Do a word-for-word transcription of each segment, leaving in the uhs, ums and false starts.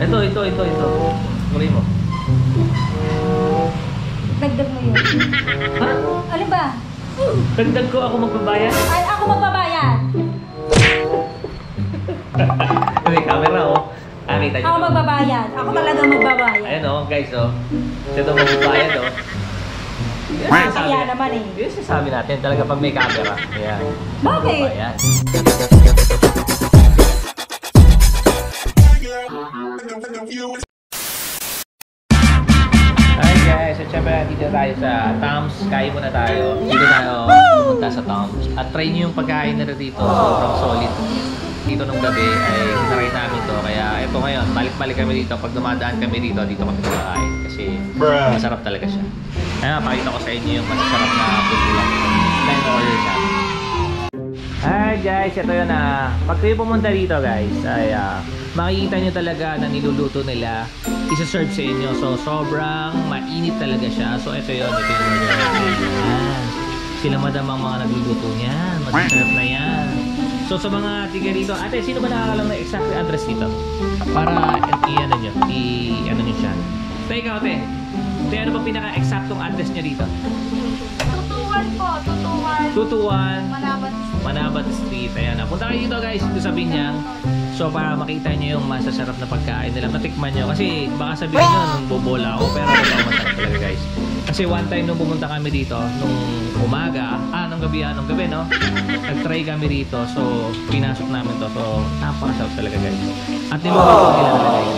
Ito, ito, ito, ito. Kulay mo. Dagdag mo yun. Ha? Ano ba? Dagdag ko ako magbabayad? Ay, ako magbabayad. May camera, oh. Ah, kita nyo. Ako magbabayad. Ako talaga magbabayad. Ayan, oh, guys, oh. Ito magbabayad, oh. Kaya naman eh. Yun sasabi natin talaga pag may camera. Ayan. Bakit? Ayan. Hi guys, so syempre dito tayo sa Tom's. Kain muna tayo. Dito tayo pumunta sa Tom's. At try nyo yung pagkain nila dito. Sobrang solid. Dito nung gabi ay tinry namin to. Kaya ito ngayon, balik-balik kami dito. Pag dumadaan kami dito, dito kami kumakain. Kasi masarap talaga siya. Kaya pakita ko sa inyo yung masarap na food nila. Time order na. Hi guys, ito yun na. Pag kayo pumunta dito guys, ay uh, makikita nyo talaga na niluluto nila. Isa-serve sa inyo. So sobrang mainit talaga siya. So ito yun, ito yung order natin. Yan. Sila madam ang mga nagluluto niyan. Masarap na yan. So sa mga tiga dito, ate, sino ba nakakalam na exact address dito? Para i-ano nyo, i-ano nyo siya. So ikaw, ate, ate, ano ba pinaka-exactong address nyo dito? Tutuwan po, tutuwan. Tutuwan. Manabat. Manabat Street. Ayan na. Punta kayo dito guys, dito sa Binyang. So para makita nyo yung masasarap na pagkain nila, matikman nyo. Kasi baka sabihin nyo, nung bobola ako, pero ito masarap talaga guys. Kasi one time nung pumunta kami dito, nung umaga, ah, nung gabi, ah, nung gabi, no? Nag-try kami dito, so pinasok namin to. So napakasarap talaga guys. At niluluto nila talaga yun.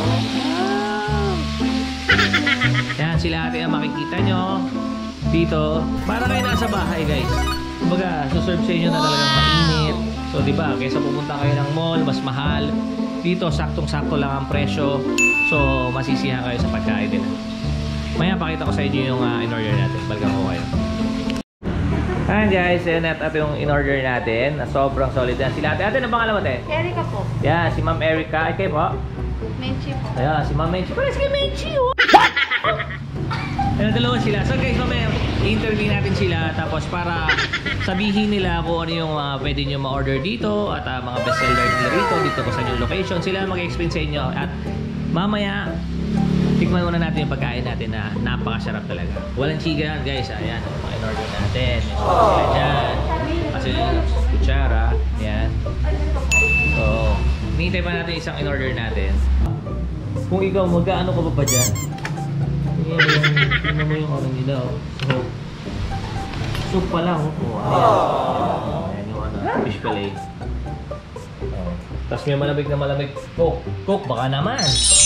Yan, sila ate ang makikita nyo dito. Para kayo nasa bahay guys. Kumbaga, suserve sa inyo na talagang mainit. So, di ba, kaysa pumunta kayo ng mall, mas mahal. Dito, saktong-sakto lang ang presyo. So, masisiyahan kayo sa pagkain nila. Maya, pakita ko sa inyo yung uh, in-order natin. Balgang ko kayo. Ayan guys, ayan at ito yung in-order natin. Sobrang solid yan. Sila ate, ate, ano pangalan mo ate? Erika po. Yeah, si Ma'am Erika. Ay, kayo po? Menchi po. Ayan, si Ma'am Menchi. Parang si Menchi, oh! Ayan, dalawa sila. So guys, mamaya, i-interview natin sila. Tapos para sabihin nila kung ano yung uh, pwede nyo ma-order dito. At uh, mga bestseller nila rito. Dito ko sa new location. Sila mag-explain sa inyo. At mamaya, tikman muna natin yung pagkain natin na napakasarap talaga. Walang chiga yan guys. Ayan, mga in-order natin. May sila dyan. Kasi kutsara. Ayan. So, hinihintay pa natin isang in-order natin. Kung ikaw, mag-ano ka pa pa dyan? Tingnan mo yung ano nila. Soup. Soup pa lang. Oh, ayan. Ayan yung ano, fish fillet. Oh. Tapos may malamig na malamig. Coke. Coke, baka naman.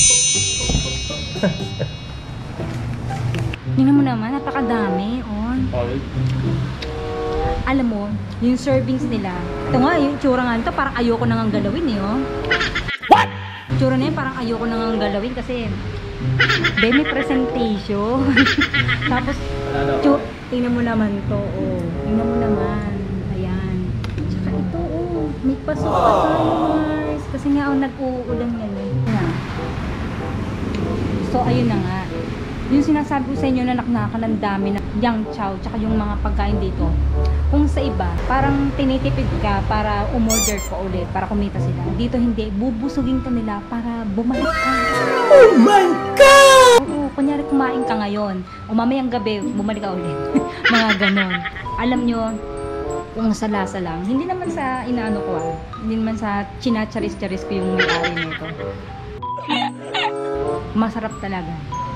Tingnan mo naman, napakadami. On. Alam mo, yung servings nila. Ito nga, yung tsura nga nito, parang ayoko nang galawin eh. Oh. What? Tsura na yun, parang ayoko nang galawin kasi Be, may presentation. Tapos, tingnan mo naman to, oh. Tingnan mo naman. Ayan. Tsaka ito, oh. May pasok pa tayo, guys. Kasi nga, oh, nag-uulan yan, eh. So, ayun na nga. Yung sinasabi ko sa inyo na naknaka ng dami ng yang chow, tsaka yung mga pagkain dito. Kung sa iba, parang tinitipid ka para umorder ka ulit, para kumita sila. Dito hindi, bubusugin ka nila para bumalik ka. Oh my God! Oo, kunyari kumain ka ngayon, o mamayang gabi, bumalik ka ulit. Mga ganon. Alam nyo, kung sa lasa lang, hindi naman sa inaano ko ah, hindi naman sa chinacharis-charis ko yung may-ari nito. Masarap talaga.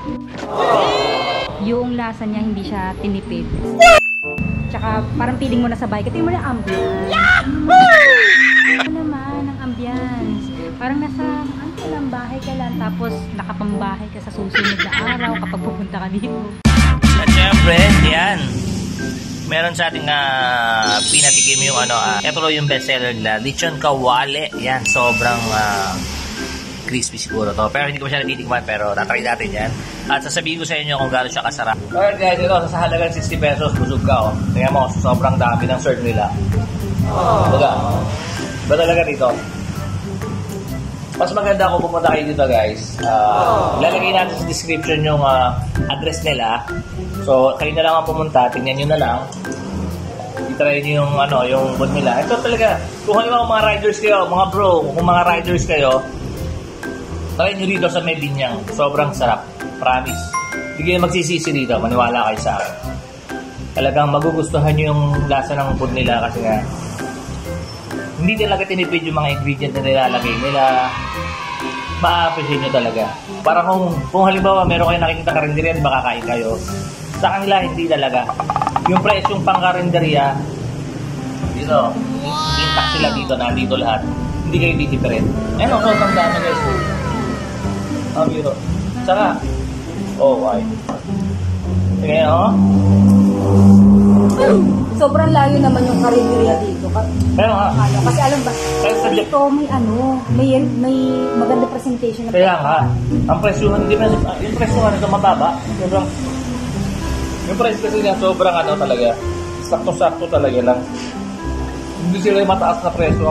Yung lasa niya, hindi siya tinipid. Tsaka parang feeling mo na sa bahay. Kasi mo na ambience. Ano naman ang ambience? Parang nasa ano lang, bahay ka lang. Tapos nakapambahay ka sa susunod na araw kapag pupunta ka dito. At syempre, yan. Meron sa ating uh, pinatikim yung ano. Uh, ito yung bestseller nila. Lechon kawale. Yan, sobrang uh, crispy siguro to. Pero hindi ko siya natitikman. Pero tatry natin yan. At sasabihin ko sa inyo kung gaano siya kasarap. Alright guys, ito sa halagang sixty pesos, busog ka oh. Tingnan mo, sobrang dami ng serve nila. Baga, ba talaga dito? Mas maganda kung pumunta kayo dito guys. Uh, lalagay natin sa description yung uh, address nila. So, kayo na lang ang pumunta, tingnan nyo na lang. I-try nyo yung, ano, yung food nila. Ito talaga, kung halimbawa mga riders kayo, mga bro, kung mga riders kayo, try nyo rito sa may Binyang. Sobrang sarap. Promise. Hindi kayo magsisisi dito. Maniwala kayo sa akin. Talagang magugustuhan nyo yung lasa ng food nila kasi nga hindi talaga tinipid yung mga ingredient na nilalagay nila. Ma-appreciate nyo talaga. Para kung, kung halimbawa meron kayo nakikita karinderya at makakain kayo, sa kanila hindi talaga. Yung price yung pang karinderya, dito, intact sila dito, nandito lahat. Hindi kayo di-different. Ayun, so, tandaan na guys. Ang biro. Saka, oh, why? Sige, oh. Sobrang layo naman yung karinderya dito. Kaya nga. Ano, kasi alam ba, Kaya sa- dito may ano, may may maganda presentation na. Kaya nga, ang presyo, hindi pa, yung presyo nga nito mababa. Sobrang, yung price kasi niya sobrang ano talaga, sakto-sakto talaga lang. Hindi sila yung mataas na presyo.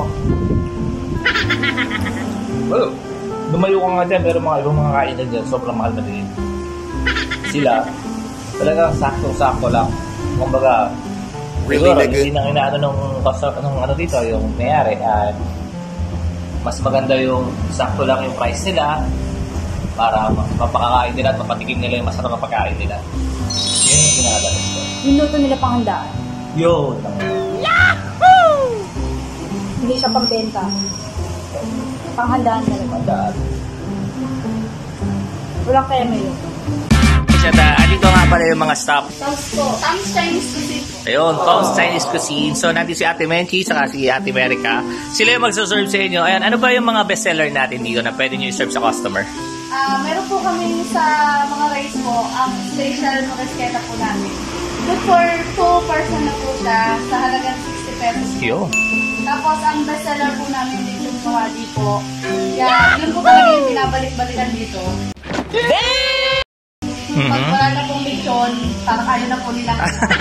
Well, lumayo ka nga dyan, pero mga ibang mga kainan dyan, sobrang mahal na din. Sila, talagang sakto-sakto lang. Kumbaga, Really, siguro, nigga? hindi nang inaano nung, nung ano dito, yung mayari, at mas maganda yung sakto lang yung price nila para mapakakain nila at mapatikim nila yung masarap na pagkain nila. Yun yung kinakadalas ko. Yung luto nila panghandaan. Yun. Hindi siya pambenta. Panghandaan talaga. Mandaan. Walang kaya yun. At uh, andito nga pala yung mga staff. Tapos po, Tom's Chinese Cuisine. Ayun, Tom's Chinese Cuisine. So, nandito si Ate Menchi, saka si Ate America. Sila yung magsaserve sa inyo. Ayan, ano ba yung mga bestseller natin dito na pwede nyo i-serve sa customer? Ah, meron po kami sa mga rice po, ang special na resketa po namin. Good for two person na po siya sa halagang sixty pesos. Yun. Tapos ang bestseller po namin dito sa Wadi po. Yeah, yun po talaga yung binabalik-balikan dito. Pag Mhm. wala na pong lechon, parang ayaw na po nila.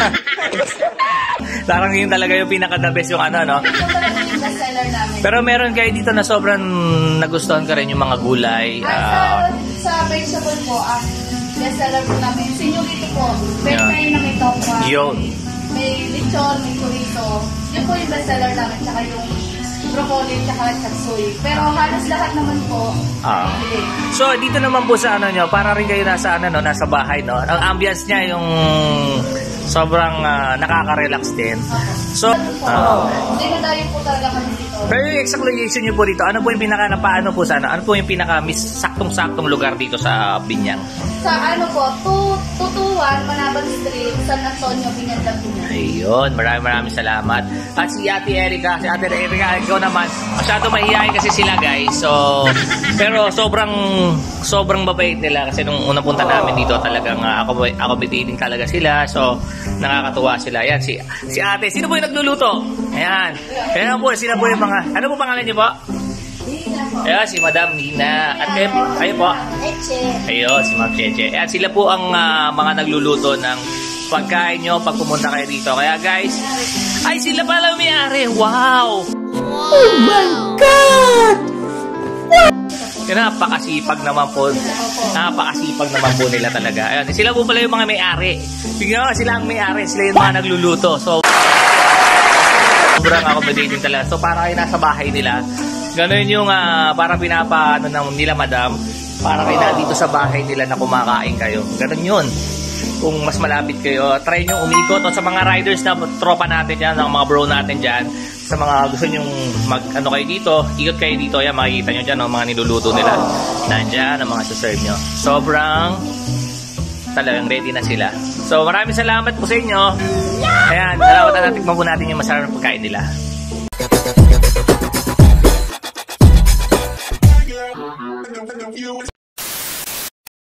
Parang yun talaga yung pinaka-the best yung ano, no? Ito talaga yung bestseller namin. Pero meron kayo dito na sobrang nagustuhan ka rin yung mga gulay. At ah, sa, sa vegetable po, ang bestseller po namin, sinulito po, bentay na may tokwa. Yun. May lechon, may chorizo. Yun po yung bestseller namin, tsaka yung broccoli, tsaka chapsuy. Pero halos lahat naman po, Ah. bili. So, dito naman po sa ano nyo, para rin kayo nasa, ano, no, nasa bahay, no? Ang ambience niya yung sobrang ah, nakaka-relax din. So, ah, Hindi na tayo po talaga kami dito. pero yung exact location nyo po dito, ano po yung pinaka napaano po sa ano? Ano po yung pinaka mis saktong-saktong lugar dito sa Binyang? Sa ano po, two two one Manaban Street, San Antonio, Binyan, Laguna. Ayun, maraming maraming salamat. At si Ate Erica, si Ate Erica, ikaw naman, masyado mahihayin kasi sila guys. So, pero sobrang sobrang mabait nila kasi nung unang punta namin dito talagang uh, accommodating talaga sila. So, nakakatuwa sila. Yan, si, si Ate, sino po yung nagluluto? Ayan. Ayan po, sila po yung mga, ano po pangalan niyo po? Ayan, si Madam Nina. At kayo, kayo po? Eche. Ayun, si Ma'am Cheche. Ayan, sila po ang ah, mga nagluluto ng pagkain nyo pag pumunta kayo dito. Kaya guys, ay sila pala may-ari. Wow! Oh my God! Kaya napakasipag naman po. Napakasipag naman po nila talaga. Ayan, sila po pala yung mga may-ari. Bigyan mo, sila ang may-ari. Sila yung mga nagluluto. So, sobrang accommodating talaga. So, para kayo nasa bahay nila. Ganun yung uh, para pinapa ano, nila madam. Para kayo na dito sa bahay nila na kumakain kayo. Ganun yun. Kung mas malapit kayo, try nyo umikot. O sa mga riders na tropa natin dyan, mga bro natin dyan, sa mga gusto nyo mag ano kayo dito, ikot kayo dito. Yan, makikita nyo dyan, no, mga niluluto nila. Nandyan, ang mga suserve nyo. Sobrang talagang ready na sila. So, maraming salamat po sa inyo. Ayan, salamat na natin po natin yung masarap na pagkain nila.